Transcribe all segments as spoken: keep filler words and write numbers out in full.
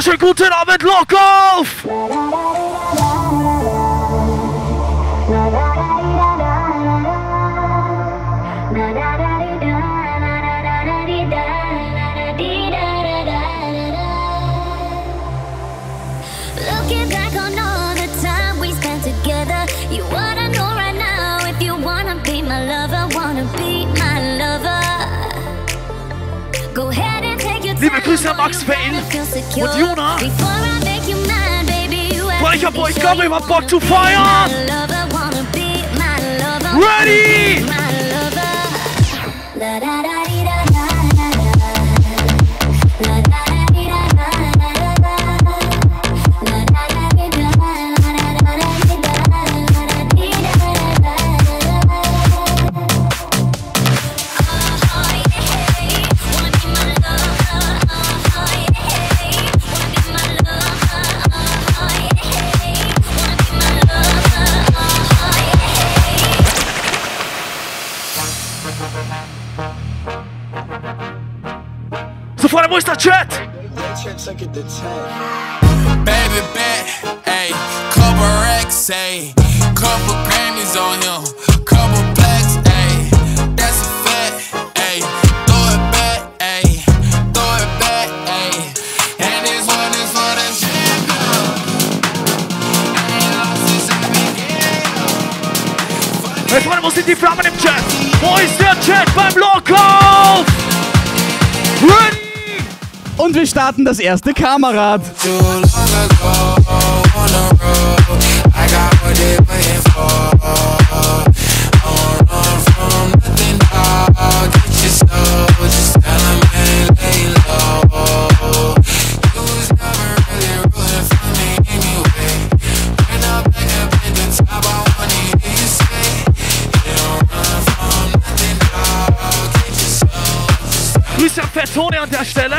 wunderschönen guten Abend, Lock auf! Looking back on all the time we spent together, you wanna know right now if you wanna be my lover, wanna be my lover. Go ahead and take your time. Liebe Grüße an Max Fail und Juna. Weil ich hab euch glaube, ihr habt Bock zu feiern. Ready! Sofort, wo ist der Chat? Baby bet, ayy, couple racks, ayy, couple Grammys on him, couple blacks, ayy, that's a fact, ayy, throw it back, ayy, throw it back, ayy, and this one is for the champion. Ain't lost since the beginning. Hey Freunde, wo sind die Flammen im Chat? Wo ist der Chat beim Lockout? Ready? Und wir starten das erste Kamerad. Grüße an Fettone an der Stelle.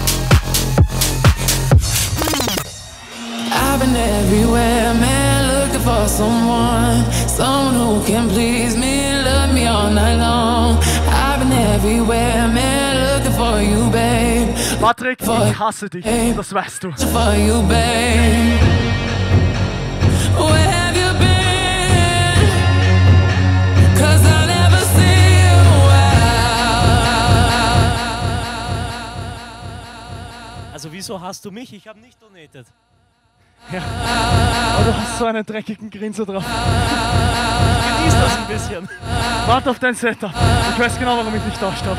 I've been everywhere, man, looking for someone, someone who can please me, love me all night long. I've been everywhere, man, looking for you, babe. Patrick, ich hasse dich, das weißt du. For you, babe. Where have you been? 'Cause I never see you out. Also wieso hast du mich? Ich habe nicht donated. Ja, aber du hast so einen dreckigen Grinser drauf. Genieß das ein bisschen. Warte auf dein Setup. Ich weiß genau, warum ich nicht da habe.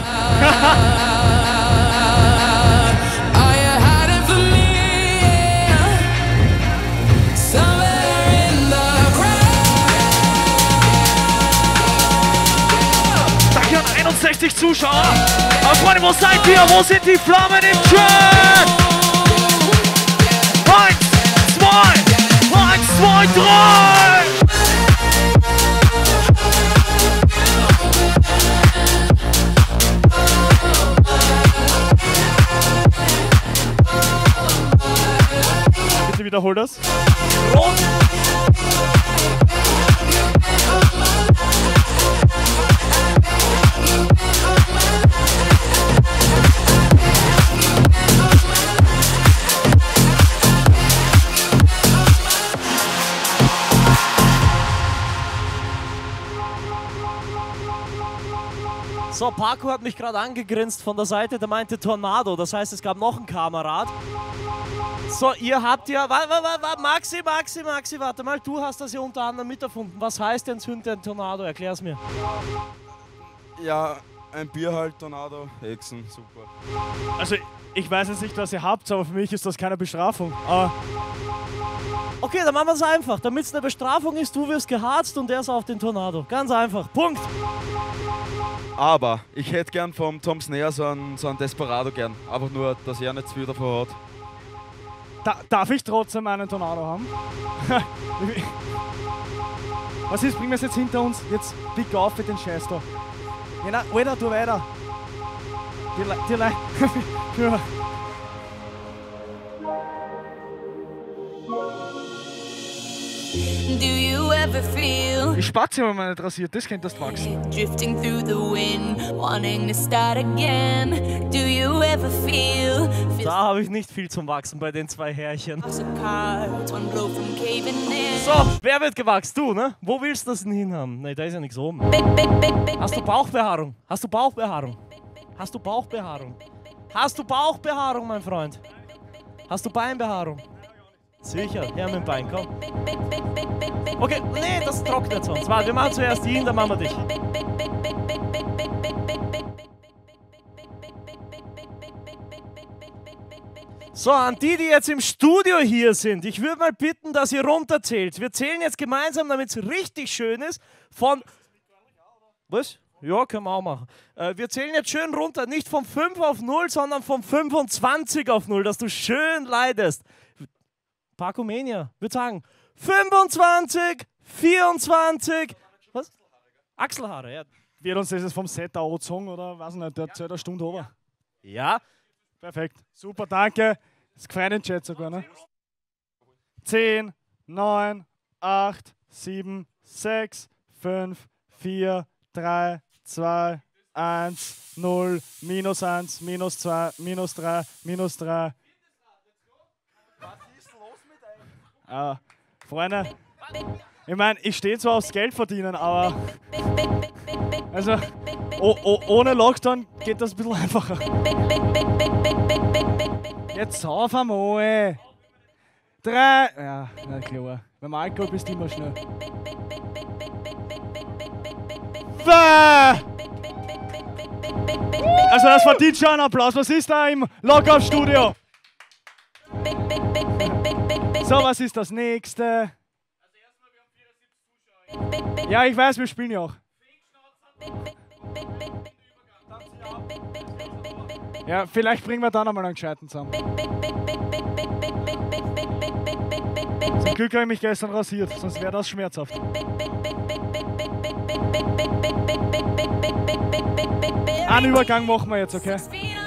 Danke an einundsechzig Zuschauer. Aber Freunde, wo seid ihr? Wo sind die Flammen im Chat? Eins, zwei, eins, zwei, drei! Bitte wiederhol das. Rot. So, Paco hat mich gerade angegrinst von der Seite, der meinte Tornado, das heißt, es gab noch einen Kamerad. So, ihr habt ja, wa, wa, wa, wa, Maxi, Maxi, Maxi, warte mal, du hast das ja unter anderem miterfunden. Was heißt denn zündet ein Tornado? Erklär's mir. Ja, ein Bier halt, Tornado, Hexen, super. Also, ich weiß jetzt nicht, was ihr habt, aber für mich ist das keine Bestrafung. Aber okay, dann machen wir es einfach. Damit es eine Bestrafung ist, du wirst geharzt und der ist auf den Tornado. Ganz einfach. Punkt. Aber ich hätte gern vom Tom Snare so einen, so einen Desperado gern. Einfach nur, dass er nicht wieder vorhat. da, darf ich trotzdem einen Tornado haben? Was ist? Bringen wir es jetzt hinter uns? Jetzt pick auf für den Scheiß da. Ja, weiter, tu weiter. Die, die, die, ja. Do you ever feel? Die Spazi haben wir nicht rasiert, das könnte das wachsen. Drifting through the wind, wanting to start again. Do you ever feel? Da habe ich nicht viel zum Wachsen bei den zwei Härchen. House of cards, one blow from caving in. So, wer wird gewachst? Du, ne? Wo willst du das denn hinhaben? Ne, da ist ja nichts oben. Hast du Bauchbehaarung? Hast du Bauchbehaarung? Hast du Bauchbehaarung? Hast du Bauchbehaarung, mein Freund? Hast du Beinbehaarung? Sicher, her mit dem Bein, komm. Okay, nee, das trocknet sonst. Warte, wir machen zuerst ihn, dann machen wir dich. So, an die, die jetzt im Studio hier sind, ich würde mal bitten, dass ihr runterzählt. Wir zählen jetzt gemeinsam, damit es richtig schön ist, von... Was? Ja, können wir auch machen. Äh, wir zählen jetzt schön runter, nicht von fünf auf null, sondern von fünfundzwanzig auf null, dass du schön leidest. Parkomania, würde sagen fünfundzwanzig, vierundzwanzig, was? Achselhaare, ja. Wird uns das jetzt vom Set auch gezogen oder weiß nicht, der zählt eine Stunde over. Ja. Perfekt, super, danke. Das gefällt den Chat sogar, ne? zehn, neun, acht, sieben, sechs, fünf, vier, drei, zwei, eins, null, minus eins, minus zwei, minus drei, minus drei. Ah, Freunde, ich meine, ich stehe zwar aufs Geld verdienen, aber also oh, oh, ohne Lockdown geht das ein bisschen einfacher. Jetzt auf einmal. Drei. Ja, na klar. Beim Alkohol bist du immer schnell. Also das verdient schon einen Applaus. Was ist da im Lockout-Studio? So, was ist das nächste? Ja, ich weiß, wir spielen ja auch. Ja, vielleicht bringen wir dann einmal einen Gescheiten zusammen. Zum Glück habe ich mich gestern rasiert, sonst wäre das schmerzhaft. Einen Übergang machen wir jetzt, okay?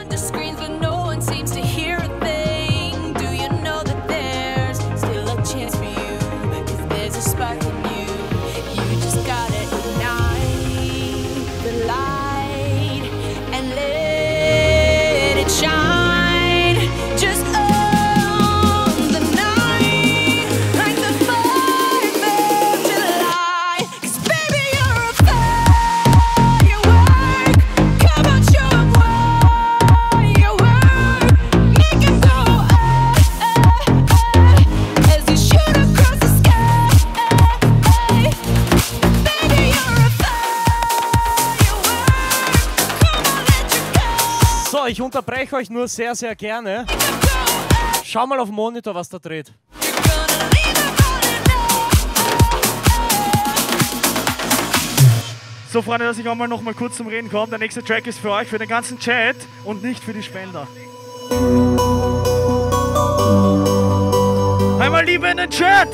Ich unterbreche euch nur sehr, sehr gerne. Schau mal auf den Monitor, was da dreht. So, Freunde, dass ich auch mal noch mal kurz zum Reden komme. Der nächste Track ist für euch, für den ganzen Chat und nicht für die Spender. Einmal Liebe in den Chat!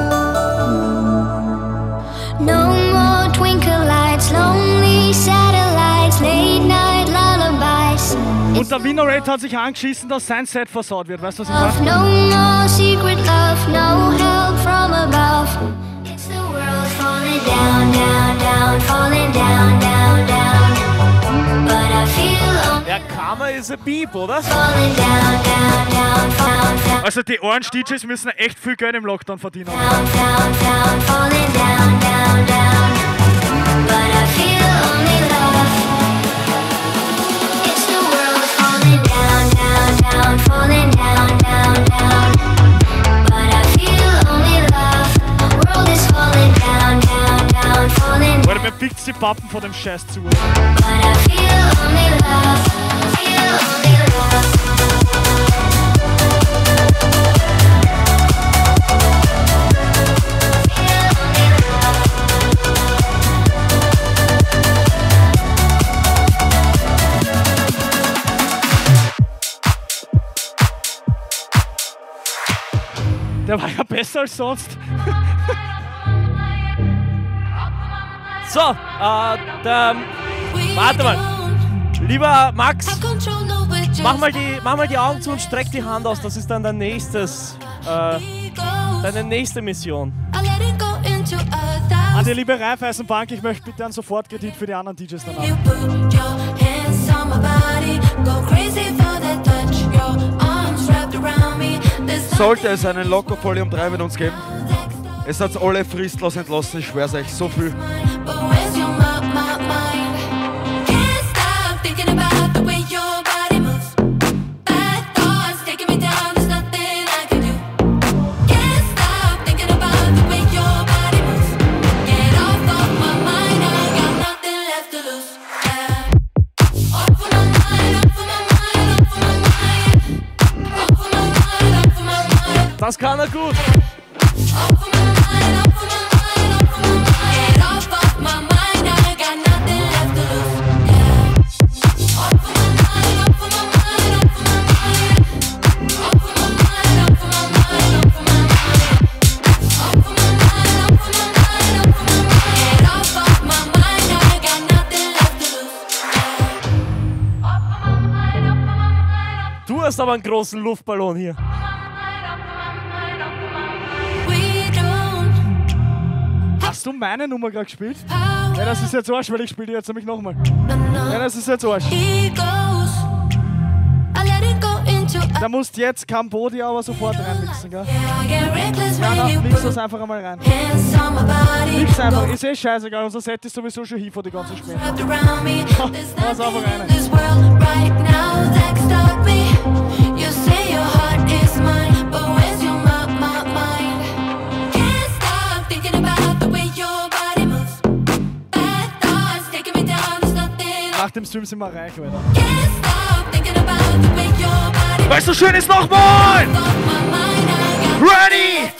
No more twinkle lights, lonely satellites, late night lullabies. Und der Winner-Rate hat sich angeschissen, dass sein Set versaut wird. Weißt du, was ich Love, meine? no more secret love, no help from above. It's the world falling down, down, down, falling down, down, down. But I feel only Ja, Karma is a Beep, oder? falling down, down, down, down, down, Also die Orange-D Js müssen echt viel Geld im Lockdown verdienen. down, down, down, falling down, down, down. But I feel only love. It's the world falling down, down, down, falling down, down, down. But I feel only love. World is falling down, down, down, falling Weil down. mir pickt die Pappen vor dem Scheiß zu. But I feel only love. Feel only love. Der war ja besser als sonst. So, äh, der, warte mal. Lieber Max, mach mal, die, mach mal die Augen zu und streck die Hand aus. Das ist dann dein nächstes, äh, deine nächste Mission. I let it go into us. An die liebe Raiffeisenbank, ich möchte bitte einen Sofortkredit für die anderen D Js danach. Sollte es einen Lockerfolium drei mit uns geben, es hat alle fristlos entlassen, ich schwör's euch, so viel. Das kann er gut. Du hast aber einen großen Luftballon hier. Hast du meine Nummer gerade gespielt? Ja, das ist jetzt Arsch, weil ich spiele die jetzt nämlich nochmal. Ja, das ist jetzt Arsch. Da musst jetzt Cambodia aber sofort reinmixen, gell? Ja, dann mix das einfach einmal rein. Mix einfach, ist eh scheißegal, unser Set ist sowieso schon hier vor die ganze Spiel. Lass einfach rein. Nach dem Stream sind wir reich, Alter. Weil es so schön ist, nochmal! Ready!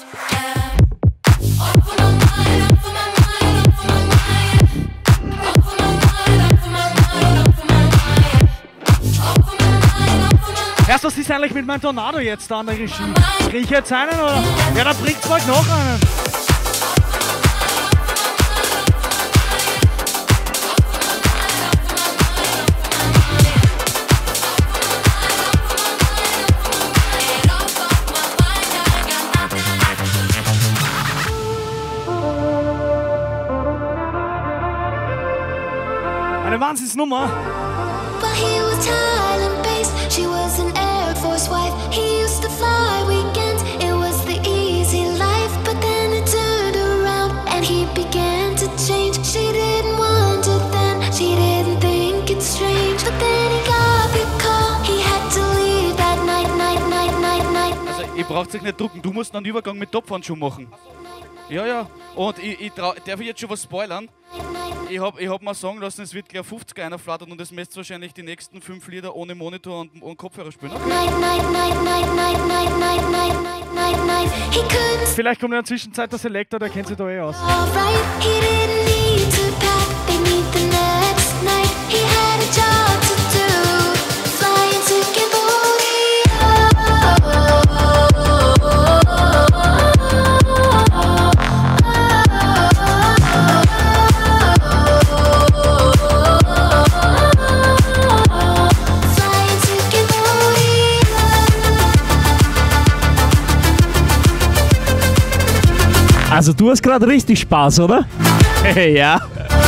Erst, was ist eigentlich mit meinem Tornado jetzt da an der Regie? Krieg ich jetzt einen oder? Ja, dann bringt's bald noch einen. Eine Wahnsinnsnummer. But he was Thailand-based, she was an Air Force wife. He used to fly weekends, it was the easy life. But then it turned around and he began to change. She didn't want it then, she didn't think it's strange. But then he got the call, he had to leave that night, night, night, night, night. Also, ihr braucht euch nicht drucken, du musst einen Übergang mit Tophandschuh machen. Ja, ja. Und ich, ich trau, darf ich jetzt schon was spoilern? Ich hab, ich hab mal sagen lassen, es wird gleich fünfziger einflattern und es müsst wahrscheinlich die nächsten fünf Lieder ohne Monitor und, und Kopfhörer spielen. Okay. Vielleicht kommt in der Zwischenzeit der Selector, der kennt sich da eh aus. Also du hast gerade richtig Spaß, oder? Ja.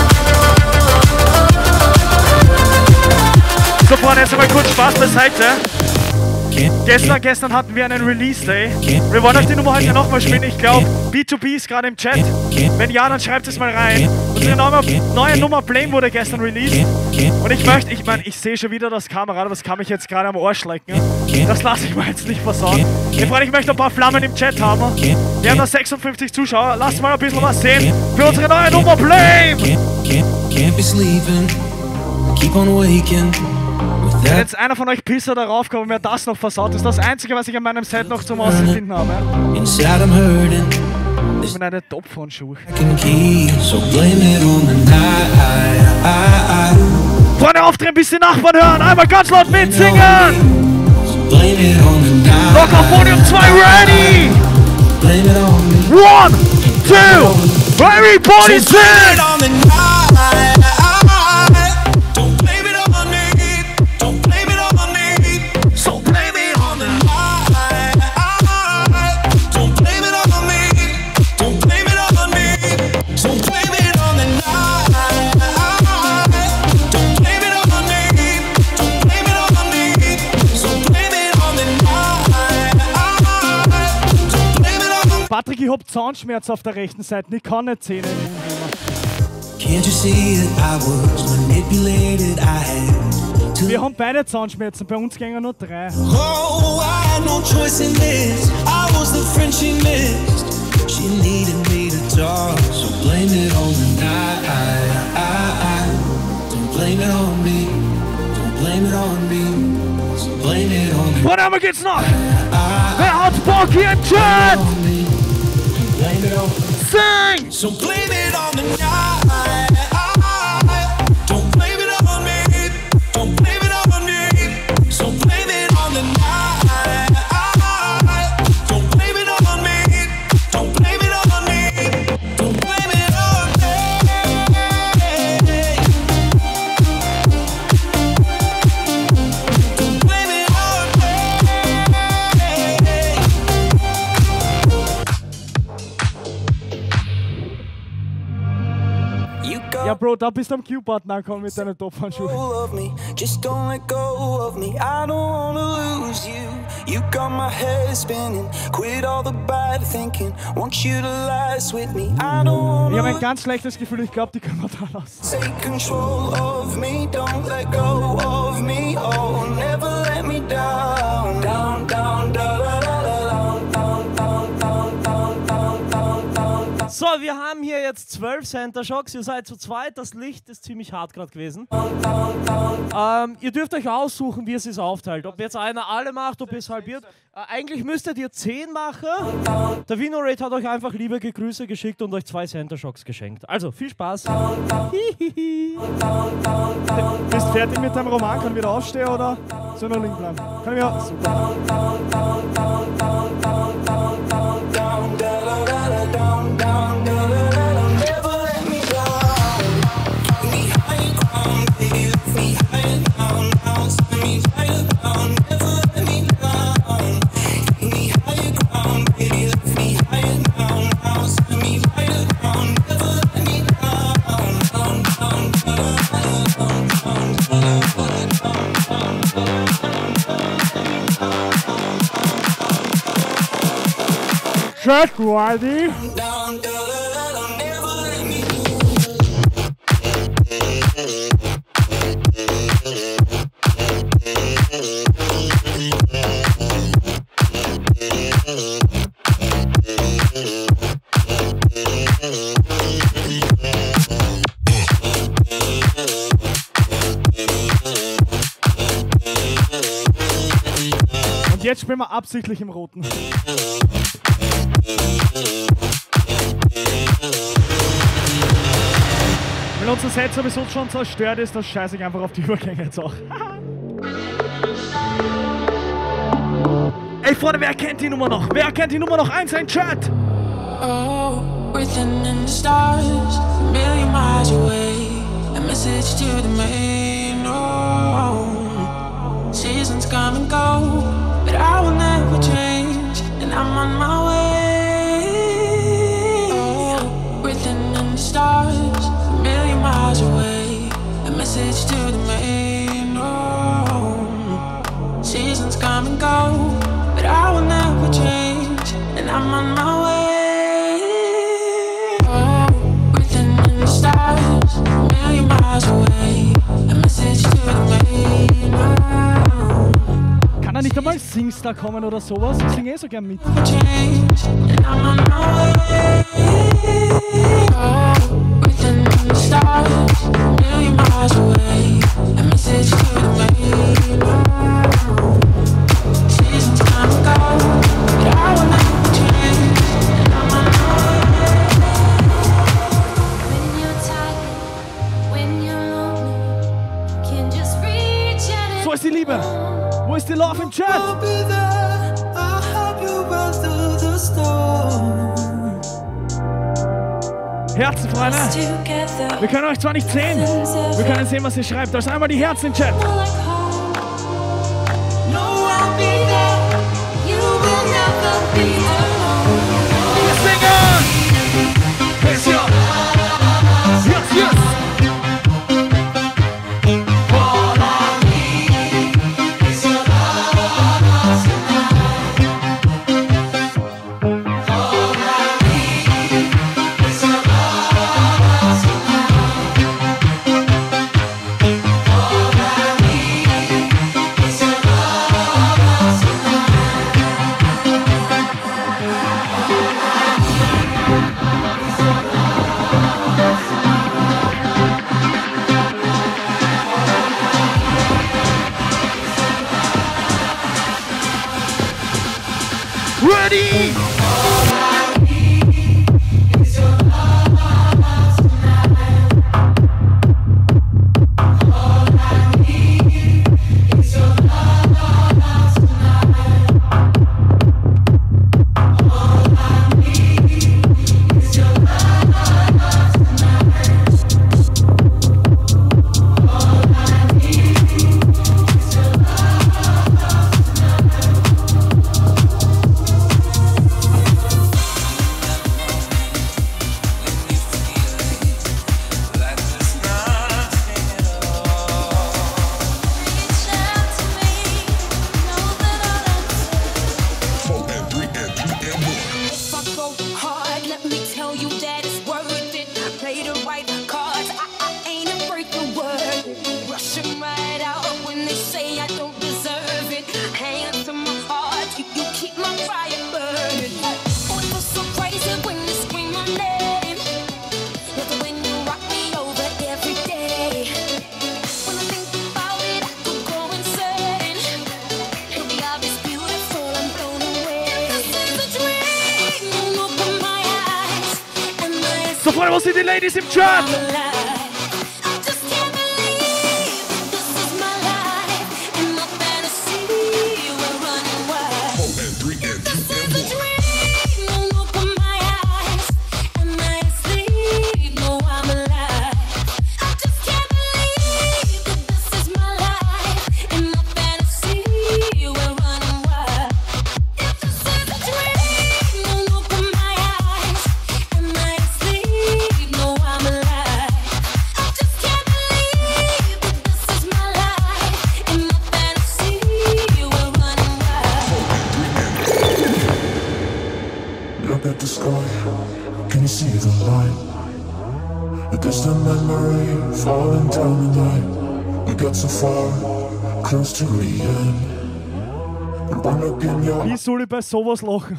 So, Freunde, jetzt einmal kurz Spaß beiseite. Gestern, gestern hatten wir einen Release-Day. Wir wollen euch die Nummer heute nochmal spielen. Ich glaube, B zwei B ist gerade im Chat. Wenn ja, dann schreibt es mal rein. Unsere neue, neue Nummer Blame wurde gestern released. Und ich möchte, ich meine, ich sehe schon wieder das Kamerad, aber das kann mich jetzt gerade am Arsch lecken. Das lasse ich mir jetzt nicht versauen. Ich Freunde, ich möchte ein paar Flammen im Chat haben. Wir haben da sechsundfünfzig Zuschauer. Lasst mal ein bisschen was sehen für unsere neue Nummer Blame. Can't be sleeping, keep on waking. Wenn jetzt einer von euch Pisser darauf kommt und mir das noch versaut, das ist das Einzige, was ich an meinem Set noch zum Ausfinden habe. Inside I'm hurting. Ich bin eine Topfhandschuhe. So blame it on the night. Freunde, aufdrehen, bis die Nachbarn hören. Einmal ganz laut mitsingen. Blame it on the night. Lockerfolium zwei ready. Blame it on me. One, two, everybody sing. Blame it on the night. Don't blame it on me. Don't blame it on me. So blame it on the night. Don't blame it on me. Don't blame it on me. hab Zahnschmerzen auf der rechten Seite. Ich kann nicht Zähne im Mund nehmen. Can't you see that I was manipulated? I had to. Wir haben beide Zahnschmerzen. Bei uns gingen nur drei. Oh, I had no choice in this. I was the friend she missed. She needed me to talk, so blame it on the night. Don't blame it on me. Don't blame it on me. So blame it on me. Von einmal geht's noch! Wer hat Bock hier im Chat? Blame it on me. Sing! So blame it on the night. Don't blame it on me. Don't blame it on me. So blame it on the night. Don't blame it on me. Don't blame it on me. Don't blame it on me. Don't blame it on me. You go. Ja, Bro, da bist du am Q-Button angekommen mit deinen Tophandschuhen. Of me, just don't let go of me. I don't wanna lose you. You got my head spinning. Quit all the bad thinking. Want you to last with me. I don't Ich habe wanna ein ganz schlechtes Gefühl, ich glaube, die können wir da lassen. take control of me. Don't let go of me. Oh, never let me down. Down, down, down, down, down, down, down, down, down, down, down, down. So, wir haben hier jetzt zwölf Center Shocks. Ihr seid zu zweit. Das Licht ist ziemlich hart gerade gewesen. Ähm, ihr dürft euch aussuchen, wie es sich aufteilt. Ob jetzt einer alle macht, ob ihr es halbiert. Äh, eigentlich müsstet ihr zehn machen. Der Vinorate hat euch einfach liebe Grüße geschickt und euch zwei Center Shocks geschenkt. Also, viel Spaß. Hihihi. Bist fertig mit deinem Roman? Kann wieder aufstehen oder soll noch liegen bleiben? Kann wir? Super. Check ready. Und jetzt spielen wir absichtlich im Roten. Weil unser Set sowieso schon zerstört ist, das scheiße ich einfach auf die Übergänge jetzt auch. Ey Freunde, wer kennt die Nummer noch? Wer kennt die Nummer noch? Eins in Chat! Oh, written in the stars, a million miles away. A message to the main. Oh, seasons come and go, but I will never change, and I'm on my way. Oh, written in the stars, a million miles away. A message to the main. Oh, seasons come and go, but I will never change, and I'm on my way. Oh, written in the stars, a million miles away. A message to the main. Oh, Kann da nicht einmal Singstar kommen oder sowas? Ich singe eh so gern mit. change, and I'm on my way. Oh, written in the stars, a million miles away. A message to the main. Oh, seasons come and go, but I will never change, and I'm on my way. When you're tired, when you're lonely, can just reach out So ist die Liebe. Wo ist die Love im Chat? I'll be there. I'll help you weather the storm. Herzen, Freunde. together. Wir können euch zwar nicht sehen, wir können sehen, was ihr schreibt. Also einmal die Herzen im Chat. Like home. No, I'll be there. You will never be alone. Wir singen! Yes, ja. Yes, yes. Ready? Wo sind die Ladies im Chat? Wie soll ich bei sowas lachen?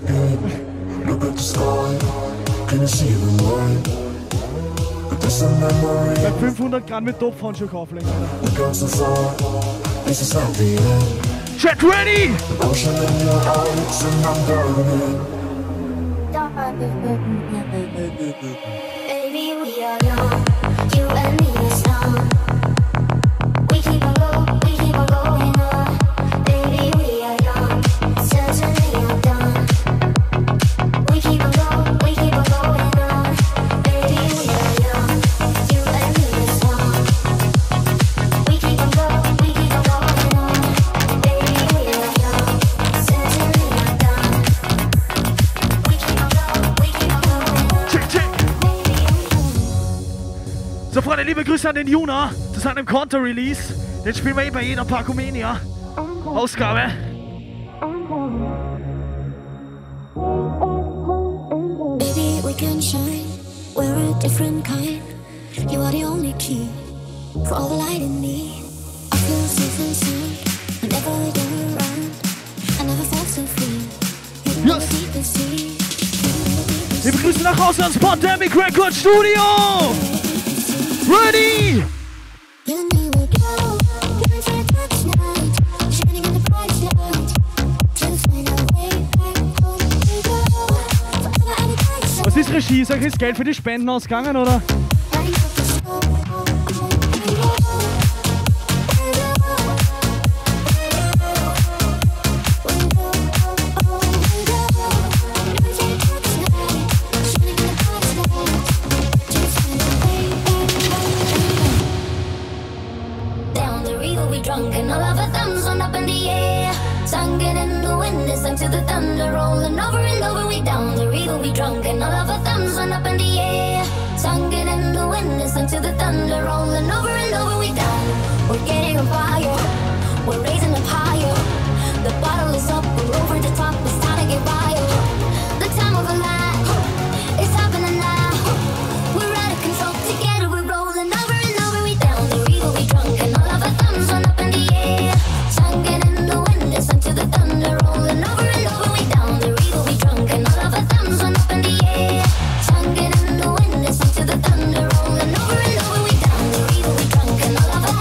Bei fünfhundert Gramm mit Topfhandschuh auflegen. Chat ready! Baby, we are young, you and me is young. We keep on going, we keep on going on. Baby, we are young, certainly I'm done. We keep on going, we keep on going on. Baby, we are young, you and me is young. We keep on going, we keep on going on. Baby, we are young, certainly I'm done. We keep on going, we keep on going on. Check, check. So, Freunde, liebe Grüße an den Juna zu seinem Konter-Release. Den spielen wir eh bei jeder Parkomania-Ausgabe. Baby, we can shine. We're a different kind. You are the only key for all the light in me. I feel safe and sound whenever you're around. I never felt so free. You know Yes. the deepest sea. Liebe Grüße nach Hause ans Pandemic Record Studio. Ready? You know we go. Going for a touch night. Shining in the bright light. To find our way back home we go. Forever at a bright side. Was ist Regie? Sag, ist Geld für die Spenden ausgegangen, oder? Lighting up the snow. Down the river we drunk and all of our thumbs went up in the air. Singing in the wind, listen to the thunder rolling over and over. We down the river we drunk and all of our thumbs went up in the air. Singing in the wind, listen to the thunder rolling over and over. We down, we're getting on fire, we're raising up higher. The bottle is up, we're over the top, it's time to get wild. The time of a life, it's happening now. We're out of control, together we're rolling over and over. We down the river we drunk and all of our thumbs went up in the air. Singing in the wind, listen to the thunder rolling over and over. We down the river we drunk and all of our thumbs went up in the air. Singing in the wind, listen to the thunder rolling over and over. We down the river we drunk and all of our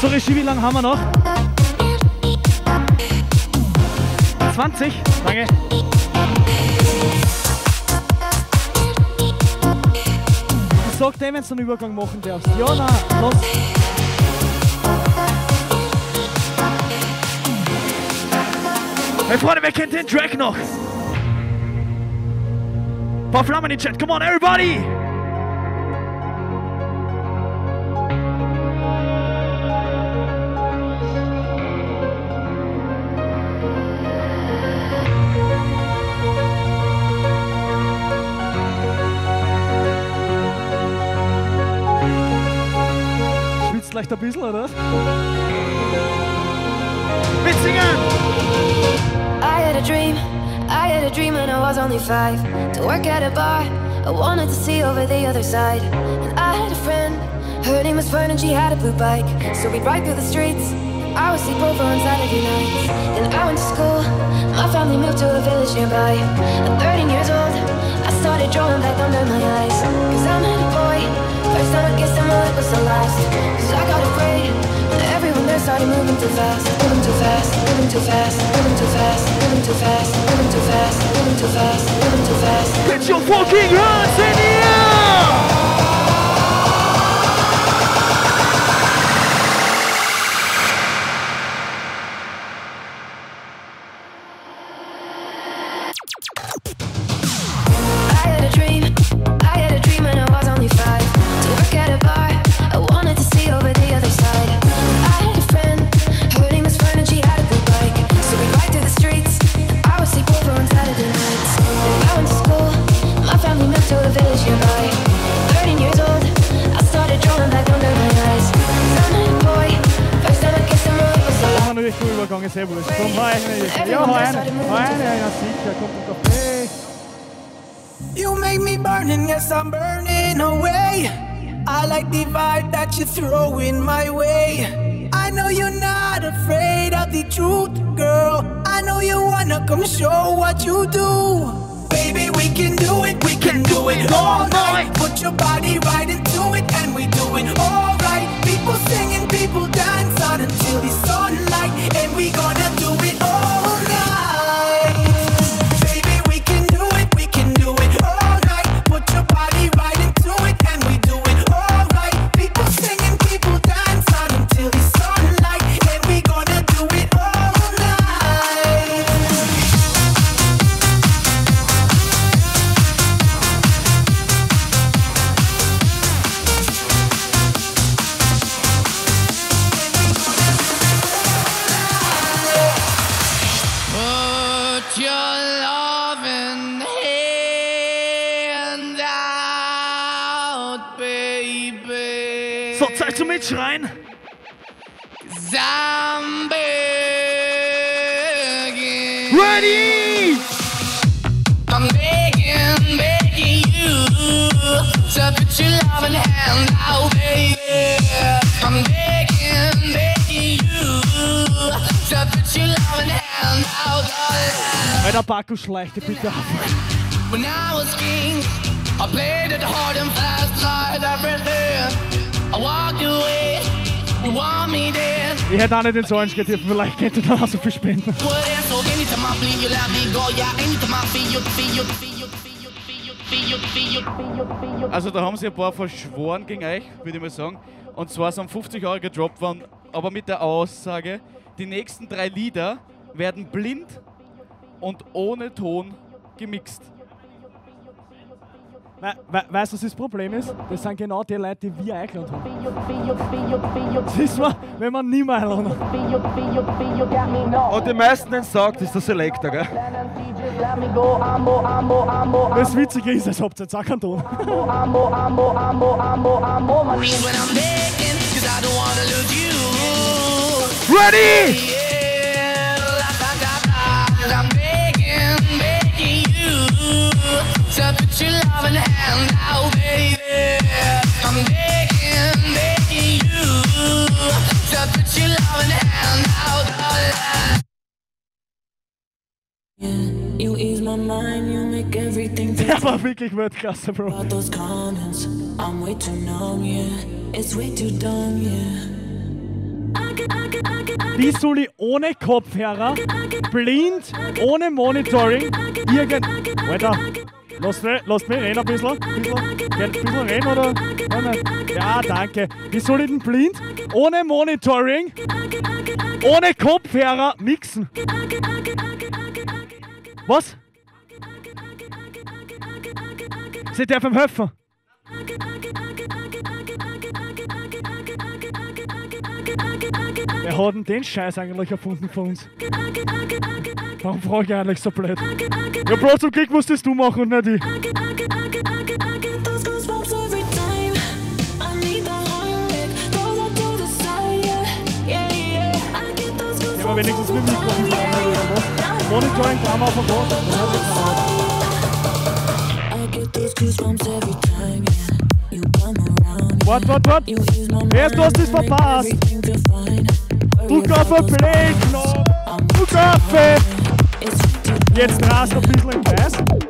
So, Regie, wie lange haben wir noch? zwanzig? Danke. Ich sag dem, wenn du einen Übergang machen darfst. Ja, nein, los. Hey Freunde, wer kennt den Track noch? Ein paar Flammen in den Chat, come on everybody! Schwitzt leicht ein bisschen, oder? Mitsingen! I had a dream, I had a dream when I was only five. To work at a bar, I wanted to see over the other side. And I had a friend, her name was Fern and she had a blue bike. So we'd ride through the streets, I would sleep over on Saturday nights. Then I went to school, my family moved to a village nearby. At thirteen years old, I started drawing back under my eyes. Cause I'm a boy, first time I kissed him, well it was the last. Cause I got afraid, and everyone there started moving too fast. Moving too fast, moving too fast, moving too fast, moving too fast, moving too fast, moving too fast, moving too fast. Get your fucking hands in the air! Sehr wurscht. Komm, hau eine. Ja, hau eine. Hau eine, ja sicher. Komm, komm, komm. Hey. You make me burning, yes I'm burning away. I like the vibe that you throw in my way. I know you're not afraid of the truth, girl. I know you wanna come show what you do. Baby, we can do it, we can do it all night. Put your body right into it and we do it all right. People singing, people dance on until the sunlight. And we gonna do it all night. Baby, we can do it, we can do it all night. Put your body right into it and we do it all right. People singing, people dance on until the sunlight. And we gonna do it all night. Put your loving hand out, baby. So, Zeit zum Mitschreien. I'm begging. Ready! I'm begging, begging you to put your loving hand out, baby. I'm begging, begging you to put your loving hand out. Hey, der Baku schleicht bitte ab. When I was king, I played it hard and fast, tried everything. I walked away, you want me then. Ich hätte auch nicht ins Orange gehen dürfen, vielleicht könnte ich dann auch so viel spenden. So anytime I bleed, you let me go, yeah. Anytime I feel you, feel you, feel you, feel you, feel you, feel you, feel you, feel you, feel you. Also da haben sie ein paar verschworen gegen euch, würde ich mal sagen. Und zwar sind fünfzig Euro gedroppt worden, aber mit der Aussage, die nächsten drei Lieder werden blind und ohne Ton gemixt. We we weißt du, was das Problem ist? Das sind genau die Leute, die wir eingeladen haben. Das ist man, wenn man nie mehr einladen hat. Und die meisten, den sagt, ist der Selector, gell? Das Witzige ist, als habt ihr jetzt auch keinen Ton. Ready? I'm begging, begging you to put your loving hand out, baby. I'm begging, begging you to put your loving hand out. You ease my mind, you make everything Der war wirklich Weltklasse, Bro. about those comments. I'm way too numb, yeah. It's way too dumb, yeah. I Wie soll ich ohne Kopfhörer, blind, ohne Monitoring, irgend... Alter, lasst mich, lasst mich reden ein bisschen. bisschen. Geht ein bisschen reden oder? Nein, nein. Ja, danke. Wie soll ich denn blind, ohne Monitoring, ohne Kopfhörer mixen? Was? Seid ihr vom Höfer? Wer hat denn den Scheiß eigentlich erfunden von uns? Warum frage ich eigentlich so blöd? Ja, bloß zum Glück musst das du machen und nicht ich. Ja, aber wenigstens mit dem Mikrofon oder was? Monitoring kann man auf dem Boden. Wart, wart, wart! Erst du hast es verpasst! Druck auf den Play-Knopf! Druck auf ihn! Jetzt drehst du ein bisschen im Kreis.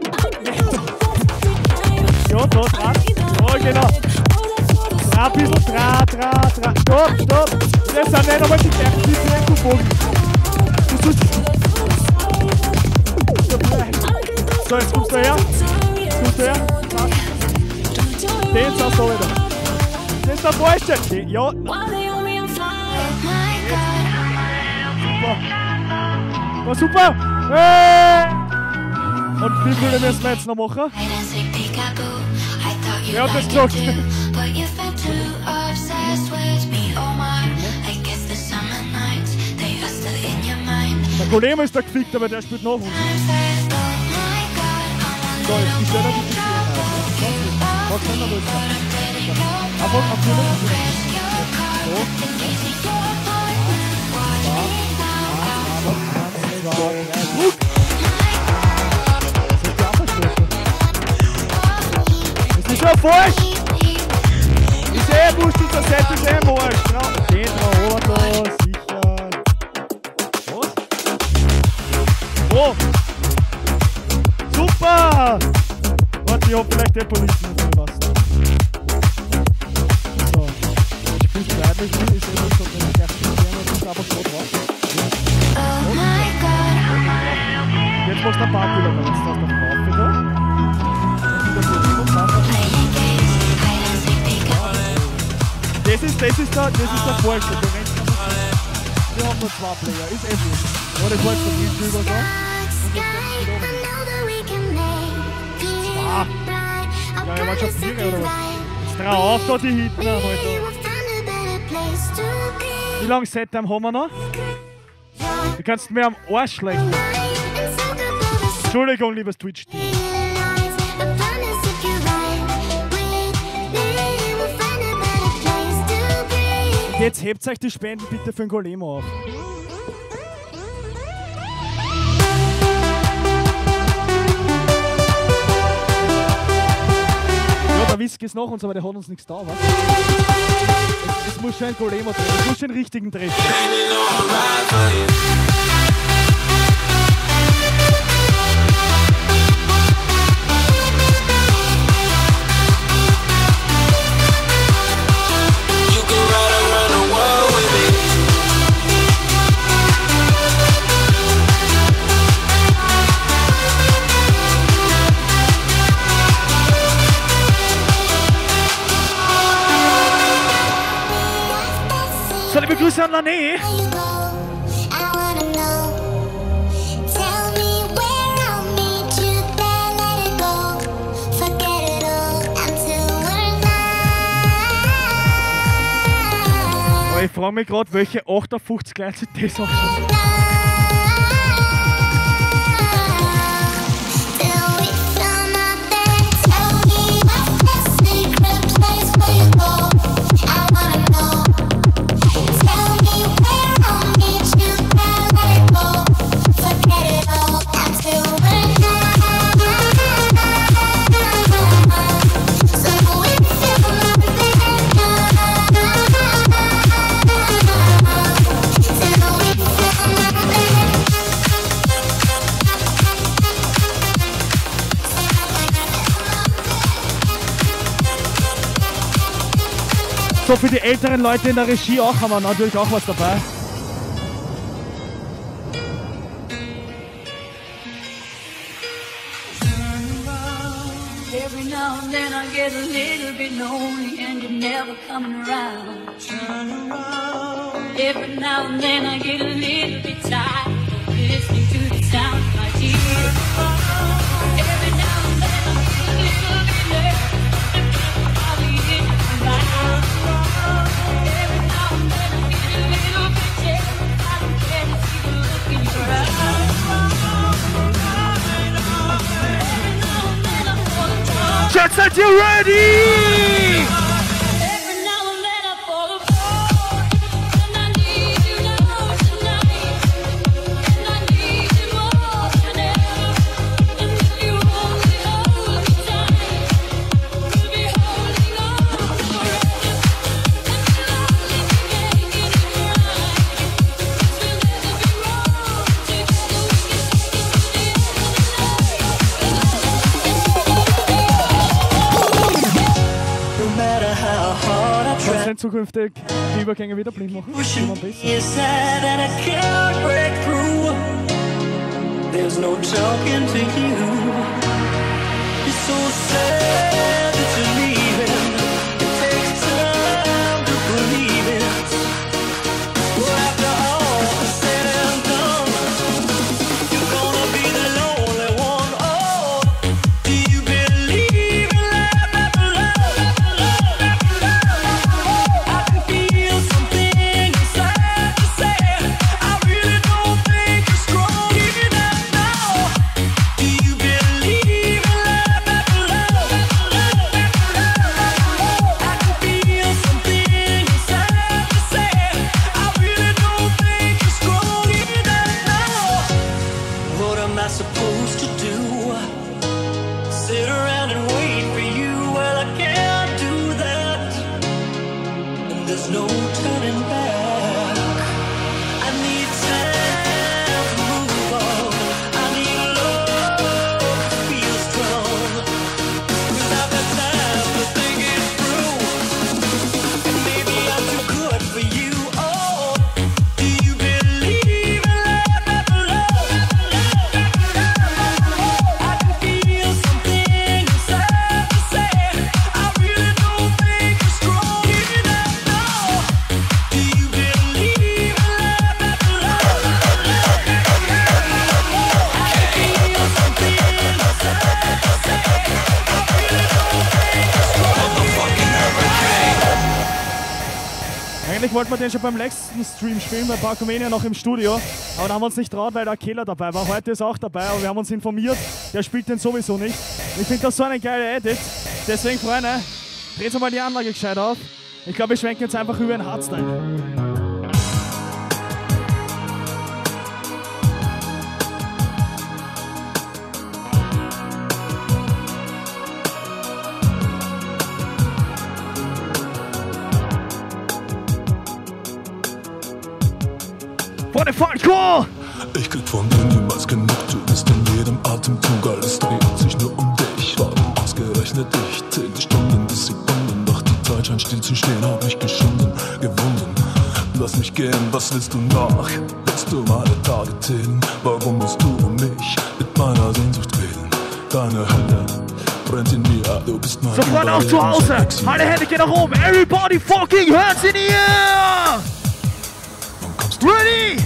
Ja, da, dreh. Ja, genau. Dreh ein bisschen, dreh, dreh, dreh. Stopp, stopp! Das sind nicht einmal die gleichen Tempobogen. Du sollst... So, jetzt kommst du her. Jetzt kommst du her. Den sagst du wieder. Das ist der falsche. Ja. Super. War super. Hey. Und wie viele müssen wir jetzt noch machen? Wer hat das gesagt? Der Kollege ist da gefickt, aber der spielt nach uns. So, jetzt ist der da die was kann da los sein? Aber auf jeden Fall. So. Druck! Das ist ja falsch! Ich sehe, musst du das Set ist eh wurscht. Den drauf, da, sicher. Was? Oh! Super! Warte, ich hab vielleicht den Polizisten oder was. So. Ich spiel's gleich nicht, ist eh nicht so, wenn ich gleich spielen, das ist aber so drauf. Jetzt machst du ein paar Bilder, jetzt hast du auf drauf wieder. Das ist, das ist der, das ist der Falsche. Der Rest kann man nicht. Wir haben nur zwei Player, ist eh gut. Aber das Falsche ist drüber so. Und Ah. Ja, ihr wart schon vier oder was? Jetzt drauf da die Hitten, Alter. Wie lange Settime haben wir noch? Du kannst mir am Arsch schlechten. Entschuldigung, liebes Twitch-Team. Jetzt hebt euch die Spenden bitte für den Golemo auf. Der Whisky ist nach uns, aber der hat uns nichts da, was? Es, es muss schon ein Golemo treffen, es muss schon den richtigen treffen. So, liebe Grüße an Lané. Aber ich frage mich gerade, welche achtundfünfzig Leute sind das auch schon? So, für die älteren Leute in der Regie auch haben wir natürlich auch was dabei. then I get a little bit lonely and you're never coming around. Turn around. Every now and then I get a little bit tired of listening to the sound of my tears. Every now and then I get a little bit nervous. I'll be in my mind. Every now and then I get a little bit jealous. I don't care to see the look in your eyes. Jets, are you ready? Every now and then I fall apart, and I need you now tonight, and I need you more than ever. And if you only hold me tight, we'll be holding on forever. And we'll only be making it right, 'cause we'll never be wrong. Together we can take it to the end of the night. No matter how hard I Kannst try, du denn zukünftig die Übergänge wieder blind machen? pushing Immer besser. is sad and I can't break through. There's no talking to you. It's so sad that you're leaving. It takes time to believe it. Well, after all is said and done, you're gonna be the lonely one. Oh, do you believe in love after love after love after love? I can feel something inside to say. I really don't think you're strong enough now. Do you believe in love after love after love after love? I can feel something inside to say. I really don't think you're strong enough now. What am I supposed to do? Sit around and wait for you? Well, I can't do that. And there's no turning back. I need time to move on. I need love to feel strong. 'Cause I've got time to think it through. And maybe I'm too good for you. Oh, do you believe in love after love after love after love? I can feel something inside to say. I really don't think you're strong enough now. Do you believe in love after love after love after love? I can feel something inside to say. I really don't think you're strong enough. Eigentlich wollten wir den schon beim letzten Stream spielen, bei Parkomania noch im Studio. Aber da haben wir uns nicht traut, weil der Killer dabei war. Heute ist er auch dabei, aber wir haben uns informiert, der spielt den sowieso nicht. Ich finde das so eine geile Edit. Deswegen, Freunde, dreht mal die Anlage gescheit auf. Ich glaube, wir schwenken jetzt einfach über in Hardstyle. Von der Falco! Ich krieg von dir niemals genug, du bist in jedem Atemzug, alles dreht sich nur um dich. Warum ausgerechnet ich? Zähl die Stunden, die Sekunden, doch die Zeit scheint still zu stehen, hab mich geschunden, gewunden. Lass mich gehen, was willst du noch? Willst du meine Tage zählen? Warum musst du um mich mit meiner Sehnsucht quälen? Deine Hölle brennt in mir, du bist mein Sofort auch zu Hause! Alle Hände gehen nach oben! Everybody fucking hands in the air! Ready?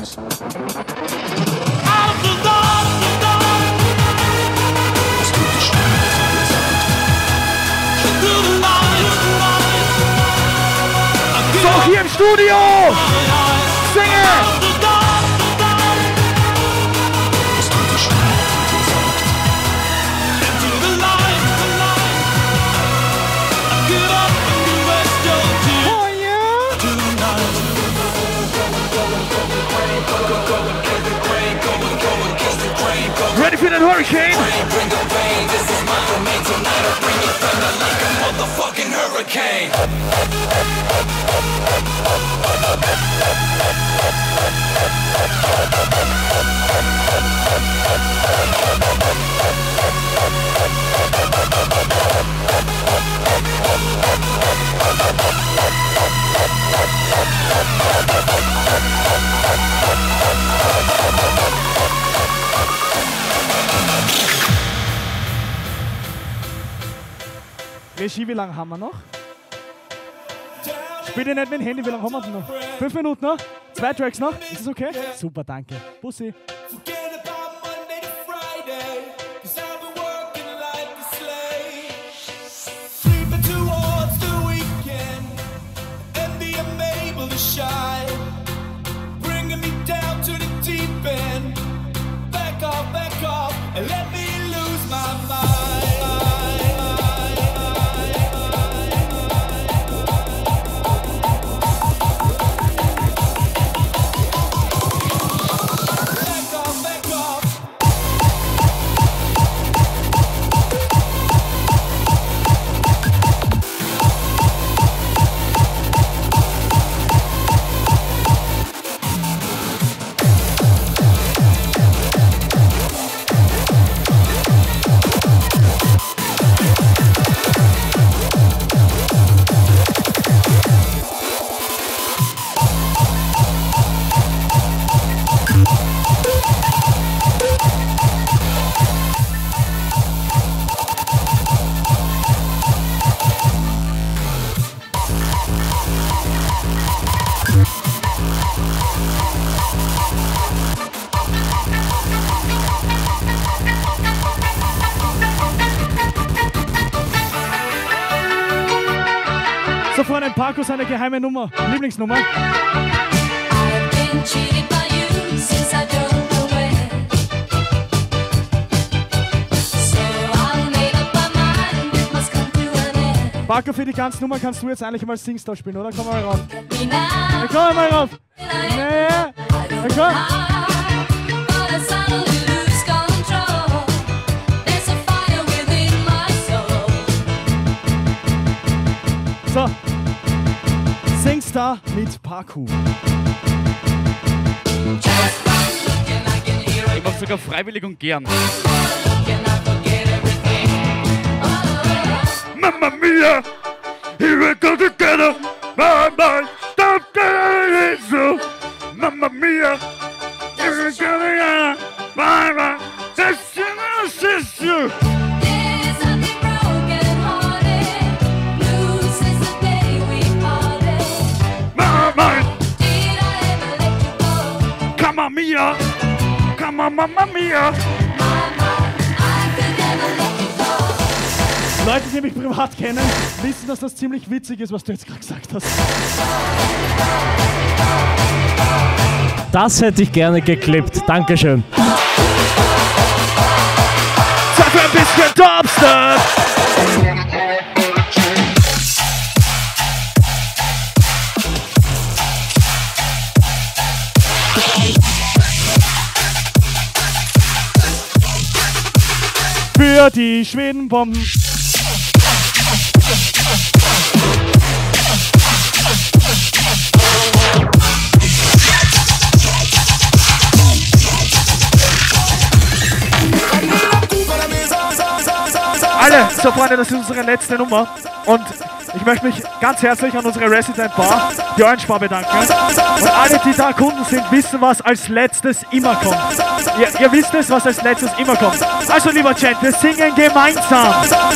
So, hier im Studio! Singe! Ready for that hurricane? Bring the rain, this is my domain. Tonight I'll bring you thunder like a motherfucking hurricane. Regie, wie lange haben wir noch? Spiel dir nicht mit dem Handy, wie lange haben wir denn noch? Fünf Minuten noch? Zwei Tracks noch? Ist das okay? Super, danke. Bussi. Bringing me down to the deep end. Back off, back off, and let me lose my mind. Back off, back off. So vorne in Paco seine geheime Nummer, Lieblingsnummer. Paco, für die ganze Nummer kannst du jetzt eigentlich mal Singstar spielen, oder? Komm mal rauf. Ja, komm mal rauf. Nee. Ja, komm. So, Singstar mit Paco. Ich mach sogar freiwillig und gern. Mamma mia, here we go together. My mind, stop getting so. Mamma mia, here we go together. My mind, sister, sister. Mamma mia, come on, mamma mia. Leute, die mich privat kennen, wissen, dass das ziemlich witzig ist, was du jetzt gerade gesagt hast. Das hätte ich gerne geklippt. Dankeschön. Zeit für ein bisschen Dubstep. Für die Schwedenbomben. Alle, so Freunde, das ist unsere letzte Nummer. Und ich möchte mich ganz herzlich an unsere Resident Bar, die Orange Bar, bedanken. Und alle, die da Kunden sind, wissen, was als letztes immer kommt. Ihr, ihr wisst es, was als letztes immer kommt. Also, lieber Chat, wir singen gemeinsam.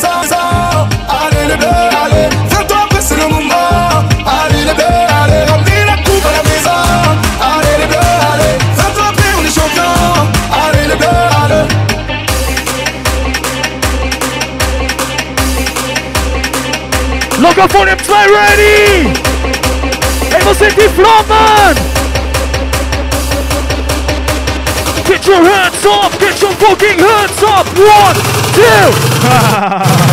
Locker von dem zwei ready! Ey, wo sind die Flammen? Get your hands up! Get your fucking hands up! One, two!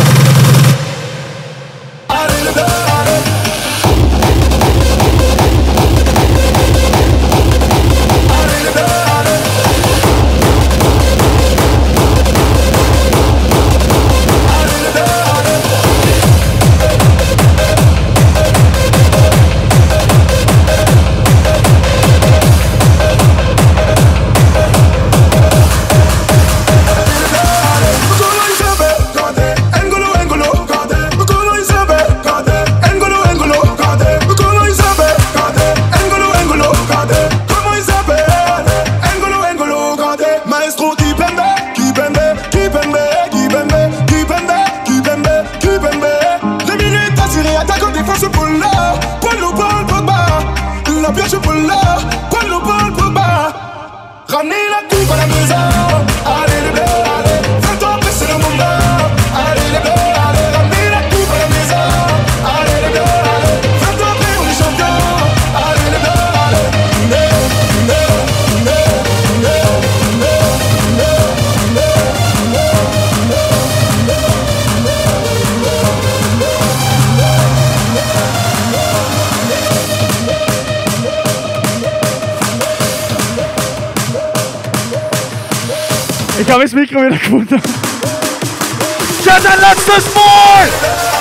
pour là, quoi nous pour pour bas. Ramenez la coupe à la maison. Allez les bleus, allez, fais-toi presser le monde. Allez les bleus, allez, ramenez la coupe à la maison. Allez les bleus, allez, fais-toi presser, on est champions. Allez les bleus, allez, no, no, no, no, no, no, no, Ich habe das Mikro wieder gefunden. Schon ein letztes Mal!